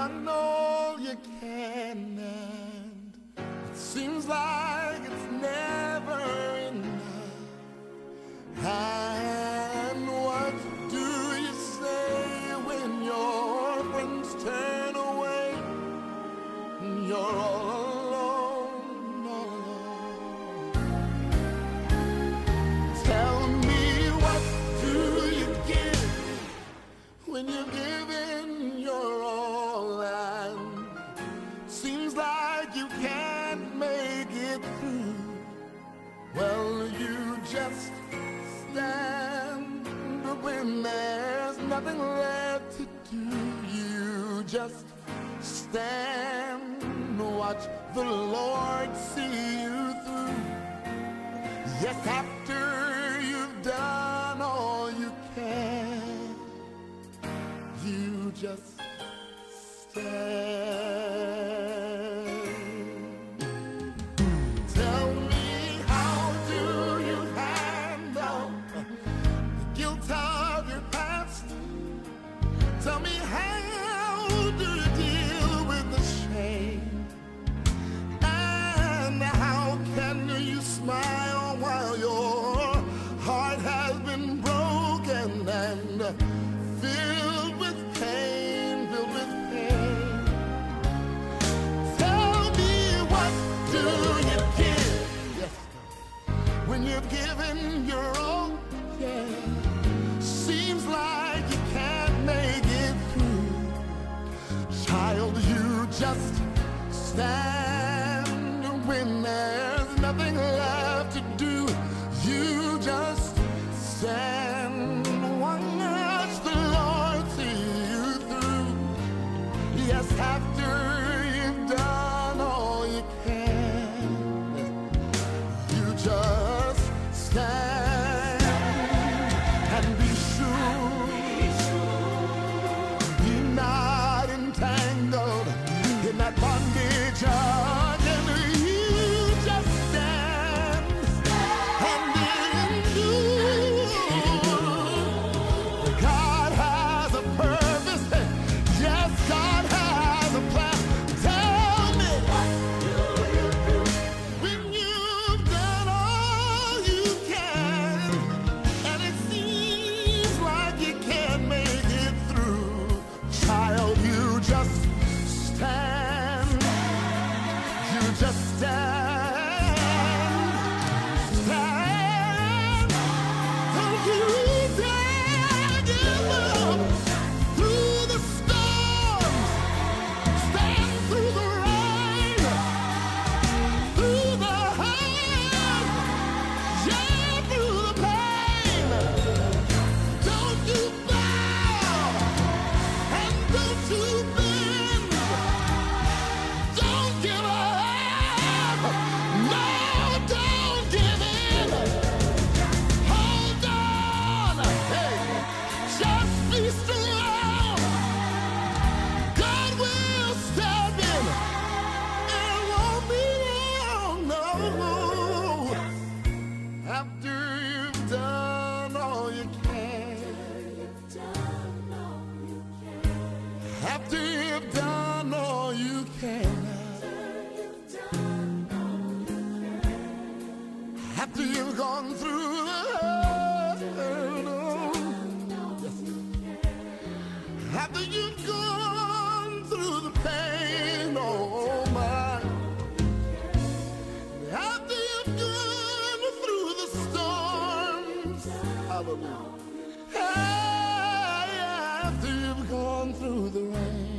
done all you can, and it seems like it's never enough. And what do you say when your friends turn away and you're all alone, all alone? Tell me, what do you give when you're giving your all, and seems like you can't make it through? Well, you just stand when there's nothing left to do. You just stand, watch the Lord see you through. Yes, after you've done all you can, you just stand. Tell me, how do you handle the guilt of your past? Tell me, how do you deal with the shame? And how can you smile while your heart has been broken and filled with pain, filled with pain? Tell me, what do you give? Yes, when you're giving your all, yeah. Seems like you can't make it through. Child, you just stand when there's nothing left to do. You just stand, watch the Lord see you through. Yes, after you've done all you can, you just stand and be sure, be not entangled in that bondage again. You just stand and endure. God has a purpose. Yes, God has a plan. Tell me, what do you do when you've done all you can, and it seems like you can't make it through? Child, you just stand. You just stand. Stand. Don't you dare give up. Through the storms, stand through the rain, through the hurt, yeah, through the pain. Don't you bow, and don't you bend. Don't give up. No, don't give in. Hold on. Hey, just be strong. God will step in. It won't be long, no. After you've done all you can. After you've done all you can. After you've gone through the hurt, after you've gone through the pain, oh my. After you've gone through the storms, hallelujah. Hey, after you've gone through the rain.